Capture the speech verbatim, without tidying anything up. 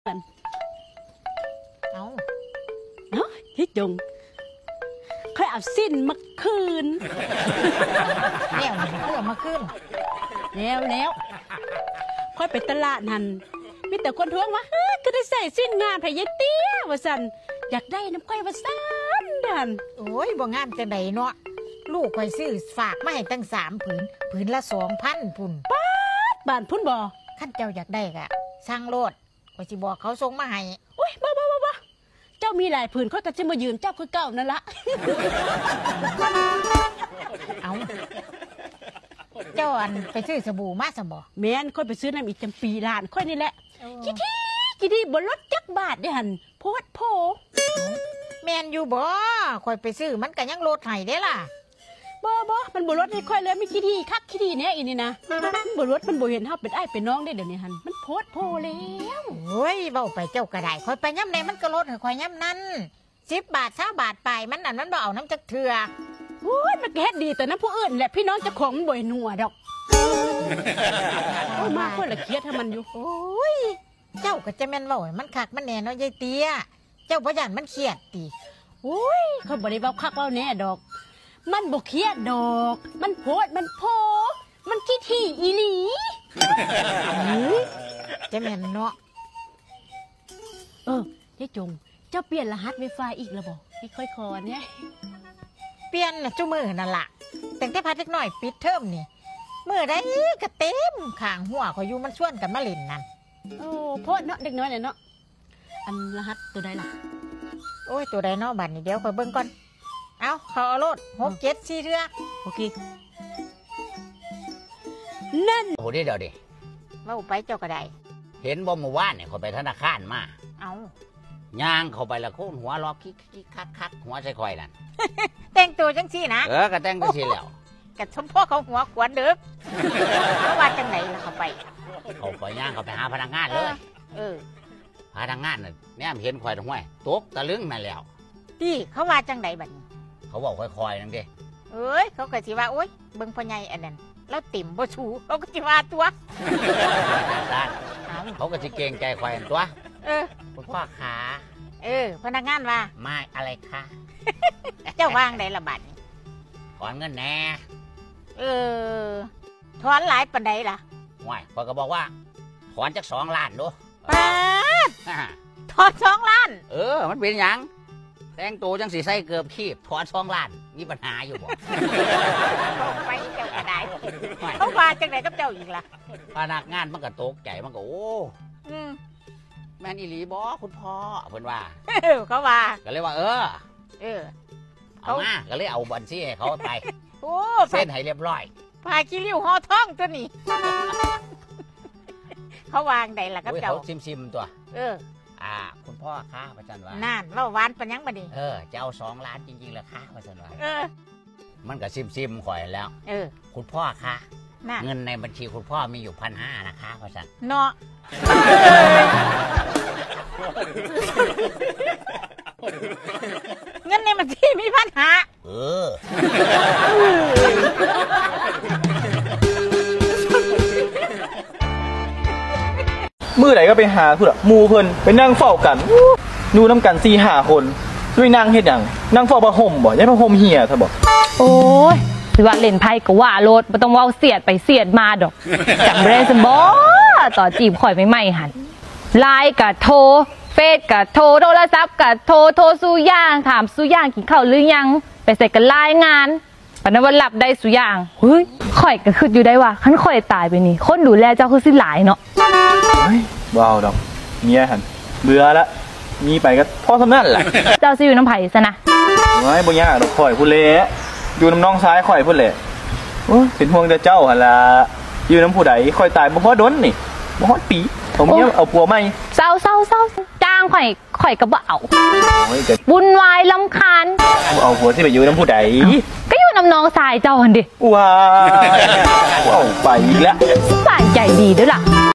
เอาเนาะที่จงค่อยเอาสิ้นมาคืนแล้วเพื่อมาขึ้นแล้วแล้วค่อยไปตลาดนั่นมีแต่คนท้วงว่าก็ได้ใส่สิ้นงานไผ่ยายเตี้ยว่าสันอยากได้น้ำค่อยว่าสันดันโอ้ยบ่งามจังไดเนาะลูกค่อยซื้อฝากมาให้ตั้งสามผืนผืนละสองพันพุ่นป้าดบ้านพุ่นบ่ขั้นเจ้าอยากได้กะสร้างโลดค่อยสิบอกเขาส่งมาให้โอ้ยบ้าบ้าบ้าเจ้ามีหลายผืนเขาก็จะมายืมเจ้าคือเก่านั่นละเอาเจ้าอันไปซื้อสบู่มาสมบ่แม่นค่อยไปซื้อน้ำอีกจำปีล้านค่อยนี่แหละกี่ที่กี่ที่บนรถจักบาทเด้หันโพดโพแม่นอยู่บ่ค่อยไปซื้อมันก็ยังโลดให้เด้ล่ะบ่บ่มันบนรถให้ค่อยเลยไม่กี่ที่คักกี่ที่เนี่ยอีนี่นะบนรถมันบ่เห็นเฮาเป็นอ้ายเป็นน้องได้เดี๋ยวนี้หันมันโพดโพแล้วโอ้ยเว้าไปเจ้าก็ได้ค่อยไปย่ำใดมันก็ลดให้ค่อยย่ำนั้นสิบบาทเก้าบาทไปมันนั่นมันบ่เอาน้ำจักเถื่อโอ้ยมันก็เฮ็ดดีแต่น้ำผู้อื่นแหละพี่น้องเจ้าของมันบ่เห็นหัวดอกโอ้มาคนละเครียดให้มันอยู่โอ้ยเจ้าก็จะแม่นเว้ามันคักมันแน่เนาะยายเตี้ยเจ้าบ่ย่านมันเครียดติโอ้ยเขาบ่ได้เว้าคักเว้าแน่ดอกมันบ่เครียดดอกมันโพดมันโพมันขี้ที่อีหลีจะแม่นเนาะเออยายจงเจ้าเปลี่ยนรหัส ไวไฟ อีกแล้วบ่ให้ค่อยคอเนี่ยเปลี่ยนน่ะจุมื้อนั่นล่ะแต่งแต่พัดเล็กน้อยปิดเทอมนี่มื้อใดก็เต็มข้างหัวเขาอยู่มันชวนกันมาเล่นนั่นโอ้โพดเนาะเด็กน้อยเนี่ยเนาะอันรหัสตัวใดล่ะโอ้ยตัวใดเนาะบัดนี้เดี๋ยวค่อยเบิ่งก่อนเอาเขาเอาโลดหก เจ็ด สี่เทื่อโอเคนั่นโอ้เดี๋ยวดิเว้าไปเจ้าก็ได้เห็นบ่เมื่อวานเนี่ยเขาไปธนาคารมาเอาย่างเข้าไปละโค่นหัวรอคิกคิกคักคักหัวใส่คอยนั่นแต่งตัวจังซี่นะเออก็แต่งจังซี่แล้วกะสมพ่อเขาหัวขวนเด้อเขาว่าจังไหนล่ะเขาไปเขาไปย่างเขาไปหาพนักงานเลยเออพนักงานน่ะแนมเห็นข่อยตรงห้วยตกตะลึงนั่นแล้วที่เขาว่าจังไหนบัดนี้เขาบอกค่อยๆนั่นเด้เอ้ยเขาก็สิว่าโอ๊ยเบิ่งพ่อใหญ่อันนั้นแล้วติ่มบ่ชูเขาก็สิว่าตัวเขาก็สิเกรงใจข่อยตัวเออคุณพ่อขาเออพนักงานว่ามาอะไรคะเจ้าวางได้ละบัดถอนเงินแน่เออถอนหลายปานใดล่ะห่วยข่อยก็บอกว่าถอนจักสองล้านดูป้าถอนสองล้านเออมันเป็นหยังแต่งตัวจังสีใส่เกือบขีบถอนสองล้านมีปัญหาอยู่บ่ไปเจ้าก็ได้เขาว่าจังไหนกับเจ้าอีกล่ะพนักงานมันก็ตกใจมันก็โอ้แม่นอีหลีบอคุณพ่อเพิ่นว่าเขาว่าก็เลยว่าเออเออเอามาก็เลยเอาบัญชีให้เขาไปโอ้เส้นให้เรียบร้อยพาขี้ริ้วห่อท้องตัวนี้เขาวางใดล่ะกับเจ้าเขาซิมซิมตัวเอออ่าคุณพ่อค้าพระจันทร์ว่านั่นว่าหวานปัญญังบัดนี้เออจะเอาสองล้านจริงๆเหรอคะพระจันทร์ว่าเออมันก็ซิมซิมข่อยแล้วเออคุณพ่อคะเงินในบัญชีคุณพ่อมีอยู่พันห้านะคะพระจันทร์เนาะเงินในบัญชีมีพันห้าเออมือไหนก็ไปหาเพื่อมูเพิ่นไปนั่งเฝ้ากันดูน้ำกันสี่ห้าคนด้วยนั่งเฮ็ดหยังนั่งเฝ้าผ้าห่มบ่ยัยผ้าห่มเหี่ยเธอบอกโอ้ยสิว่าเล่นไพ่ก็ว่าโลดไม่ต้องว่าเสียดไปเสียดมาดอกจำได้สมบ่ต่อจีบข่อยไม่ไหม่หันไลน์กับโทรเฟซกับโทรโทรศัพท์กับโทรโทรสู้ย่างถามสู้ย่างกินข้าวหรือยังไปใส่กันไลน์งานปนวันหลับได้สู้ย่างเฮ้ยข่อยก็คืออยู่ได้ว่าขั้นข่อยตายไปนี่คนดูแลเจ้าคือสิหลายเนาะเฮ้ยบ่เอาดอกเมียหันเบื่อละมีไปก็พ่อทำนั่นแหละเจ้าสิอยู่น้ำไผ่ซะนะไม่บ่ยากดอกข่อยพุ่นเละอยู่น้ำน้องซ้ายข่อยพุ่นเละโอ้เป็นห่วงแต่เจ้าหั่นล่ะอยู่น้ำผู้ใดข่อยตายบ่พอดนนี่บ่ฮอดปีผมเนี่ยเอาผัวใหม่เศร้าเศร้าเศร้าจ้างข่อยข่อยก็บ่เอาวุ่นวายลำคาญเอาผัวที่ไปอยู่น้ำผู้ใดก็อยู่น้ำน้องทรายเจ้าหันดิว้าเอาไปอีกแล้วสบายใจดีด้วยล่ะ